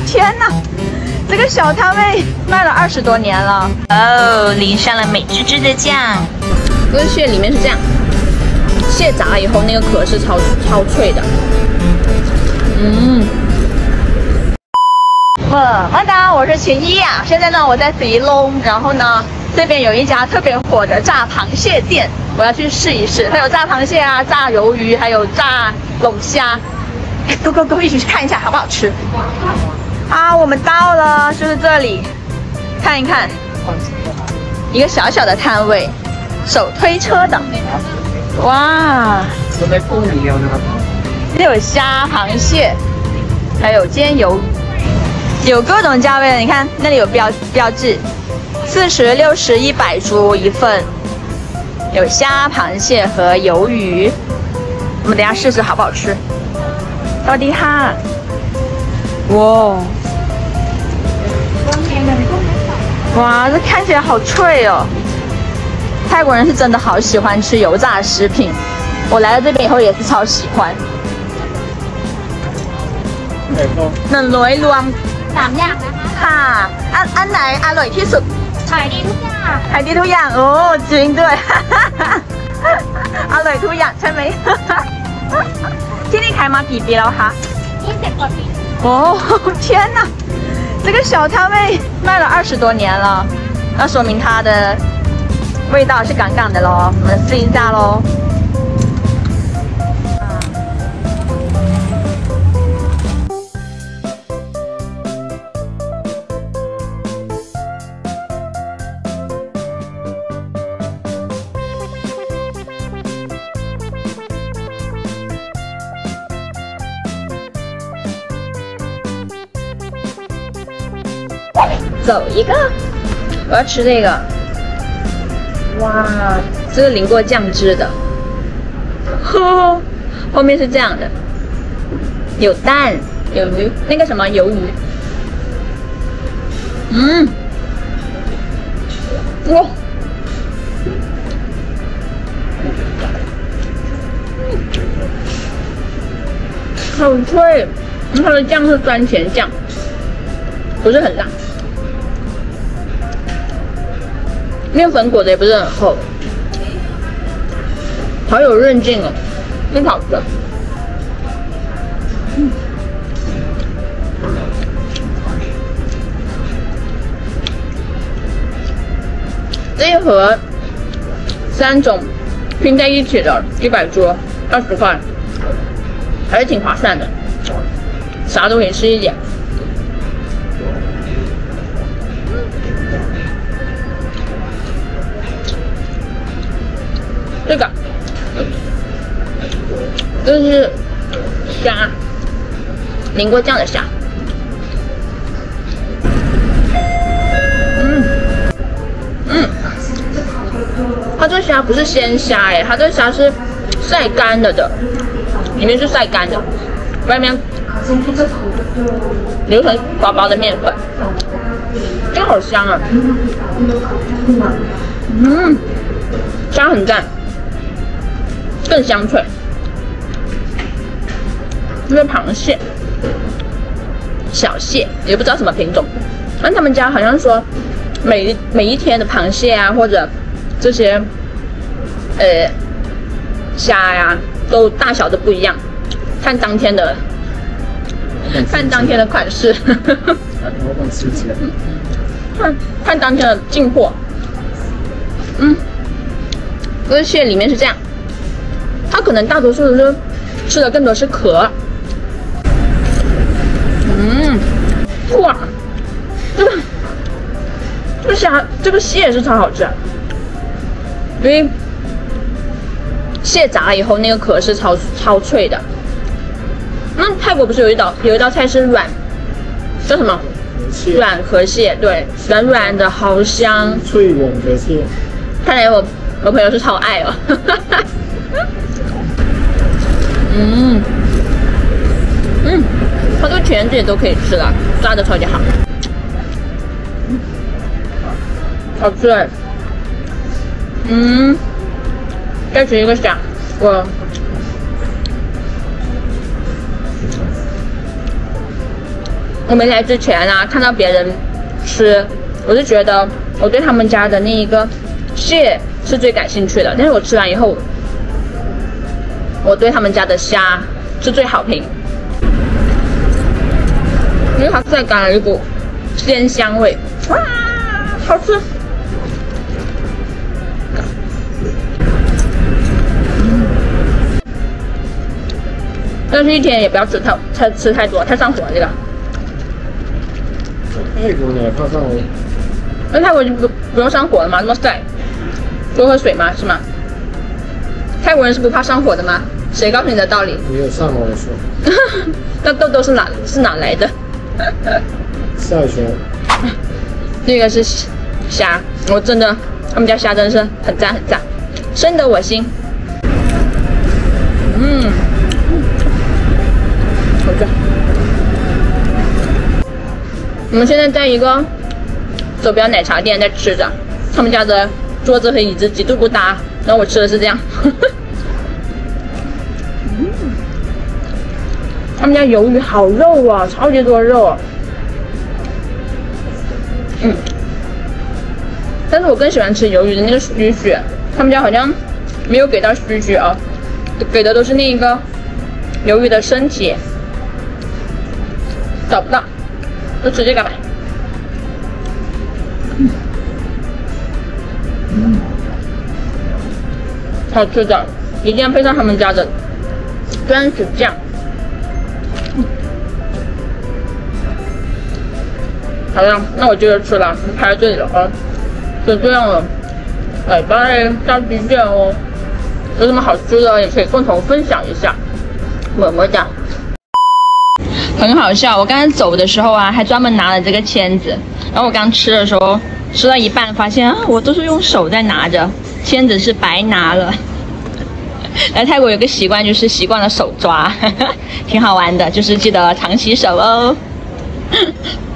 天哪！这个小摊位卖了20多年了哦，淋上了美滋滋的酱。 这个蟹里面是这样，蟹炸了以后那个壳是超脆的。大家好，我是秦一呀。现在呢，我在吉隆，然后呢，这边有一家特别火的炸螃蟹店，我要去试一试。它有炸螃蟹啊，炸鱿鱼，还有炸龙虾。go，一起去看一下好不好吃。啊，我们到了，就是这里，看一看，一个小小的摊位，手推车的。哇，这有虾、螃蟹，还有煎鱿鱼，有各种价位的。你看那里有标志，40、60、100铢一份，有虾、螃蟹和鱿鱼。我们等一下试试好不好吃。到底哈，哇，这看起来好脆哦！泰国人是真的好喜欢吃油炸食品，我来了这边以后也是超喜欢。100รวม3อย่างค่ะอันไหนอร่อยที่สุดขายดีทุกอย่างขายดีทุกอย่างโอ้จริงด้วยอร่อยทุกอย่างใช่ไหมที่นี่ขายมากี่ปีแล้วคะ20กว่าปี哦，天哪！这个小摊位卖了20多年了，那说明它的味道是杠杠的咯。我们试一下咯。走一个，我要吃这个。哇，这是淋过酱汁的。呵，后面是这样的，有蛋，有鱼，那个什么鱿鱼。哇，好脆！它的酱是酸甜酱，不是很辣。面粉裹的也不是很厚，好有韧劲哦，真好吃。这一盒3种拼在一起的100铢，20块，还是挺划算的，啥都可以吃一点。这是虾，淋过酱的虾。它这虾不是鲜虾它这虾是晒干了的，里面是晒干的，外面留成薄薄的面粉，真好香啊！虾很赞，更香脆。这是螃蟹，小蟹也不知道什么品种。但他们家好像说每一天的螃蟹啊，或者这些虾呀，都大小都不一样，看当天的款式，看当天的进货。这个蟹里面是这样，它可能大多数是吃的更多是壳。哇，这个蟹是超好吃，因为蟹炸了以后那个壳是超脆的。泰国不是有一道菜是叫什么？软壳蟹，对，软软的，好香。脆软的蟹。看来我朋友是超爱哦。它这个全节都可以吃了，炸的超级好，好吃哎。再吃一个虾， 我没来之前啊，看到别人吃，我就觉得我对他们家的那一个蟹是最感兴趣的。但是我吃完以后，我对他们家的虾是最好评，因为它带感了一股鲜香味，哇，好吃！但是一天也不要吃太多，太上火这个。 泰国呢，怕上火。 那泰国就不用上火了吗？那么晒，多喝水吗？是吗？泰国人是不怕上火的吗？谁告诉你的道理？ 没有上火的时候。 那痘痘是哪来的？ 晒出来。 这个是虾，我真的，他们家虾真的是很赞很赞，深得我心。好吃。我们现在在一个手标奶茶店在吃着，他们家的桌子和椅子极度不搭，然后我吃的是这样。他们家鱿鱼好肉啊，超级多肉啊。但是我更喜欢吃鱿鱼的那个须须，他们家好像没有给到须须啊，给的都是那一个鱿鱼的身体，找不到，就直接给买。好吃的，一定要配上他们家的专属酱。好了，那我接着吃了，排在这里了啊，就这样了，拜拜，下期见哦。有什么好吃的也可以共同分享一下，么么哒。很好笑，我刚才走的时候啊，还专门拿了这个签子，然后我刚吃的时候，吃到一半发现啊，我都是用手在拿着，签子是白拿了。来泰国有个习惯，就是习惯了手抓，挺好玩的，就是记得常洗手哦。